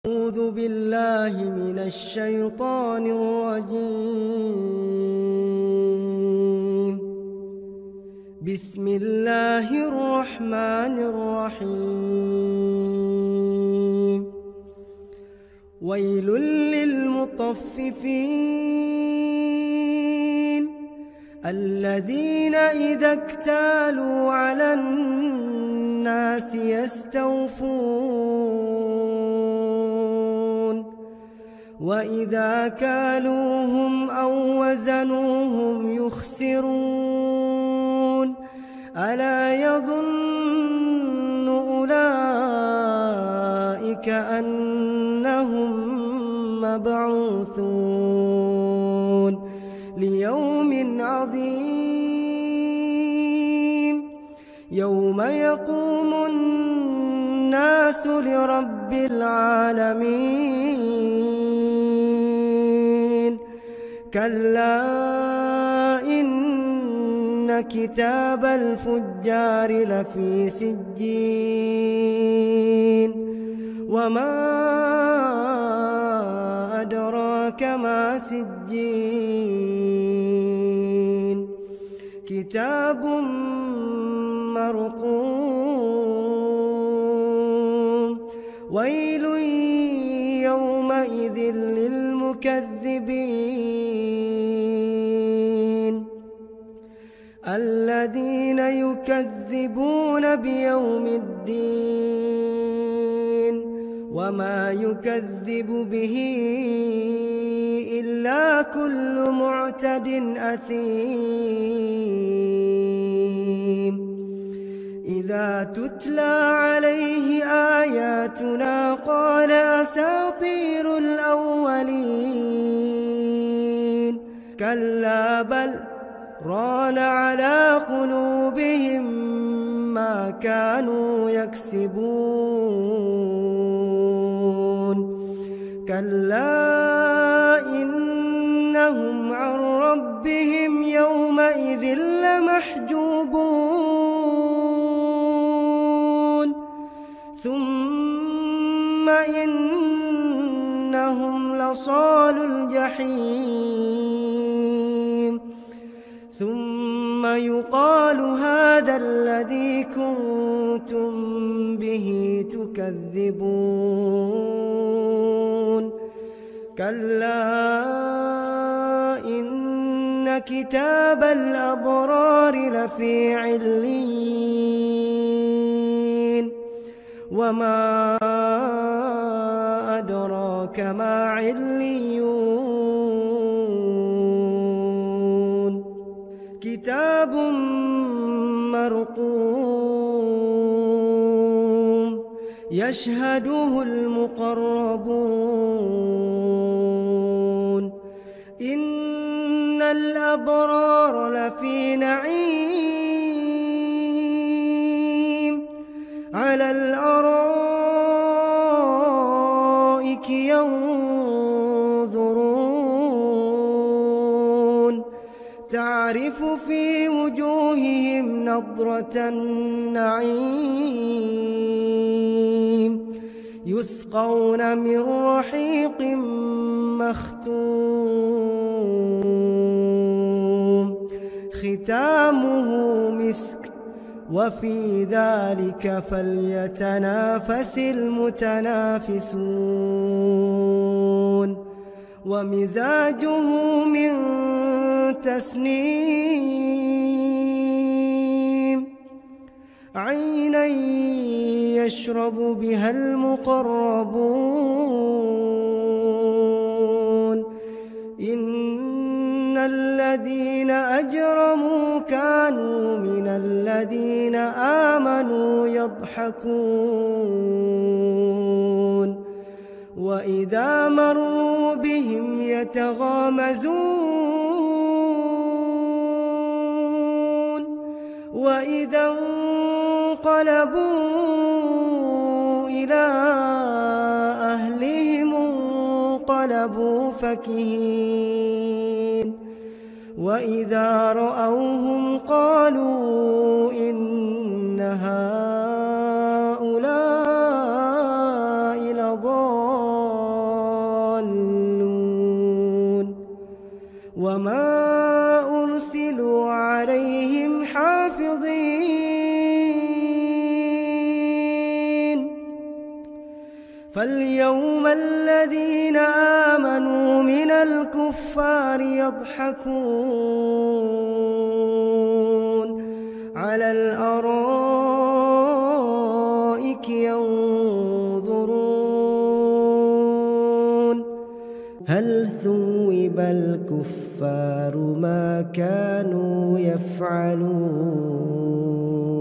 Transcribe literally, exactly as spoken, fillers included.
أعوذ بالله من الشيطان الرجيم. بسم الله الرحمن الرحيم. ويل للمطففين الذين إذا اكتالوا على الناس يستوفون وإذا كالوهم أو وزنوهم يخسرون ألا يظن أولئك أنهم مبعوثون ليوم عظيم يوم يقوم الناس لرب العالمين. كلا إن كتاب الفجار لفي سجين وما أدراك ما سجين كتاب مرقوم. ويل يومئذ للمكذبين الذين يكذبون بيوم الدين وما يكذب به إلا كل معتد أثيم. إذا تتلى عليه آياتنا قال أساطير الأولين كلا بل ران على قلوبهم ما كانوا يكسبون. كلا إنهم عن ربهم يومئذ لمحجوبون ثم إنهم لصالو الجحيم ثم يقال هذا الذي كنتم به تكذبون. كلا إن كتاب الأبرار لفي عليين وما أدراك ما عليون كتاب مرقوم يشهده المقربون. إن الأبرار لفي نعيم على الأرائك ينظرون تعرف في وجوههم نضرة النعيم يسقون من رحيق مختوم ختامه مسك وفي ذلك فليتنافس المتنافسون. ومزاجه من تسنيم عينا يشرب بها المقربون. إن الذين أجرموا كانوا من الذين آمنوا يضحكون وإذا مروا بهم يتغامزون وإذا انقلبوا إلى أهلهم انقلبوا فكهين وإذا رأوهم قالوا إن هؤلاء لضالون فاليوم الذين آمنوا من الكفار يضحكون على الأرائك ينظرون هل ثوب الكفار ما كانوا يفعلون.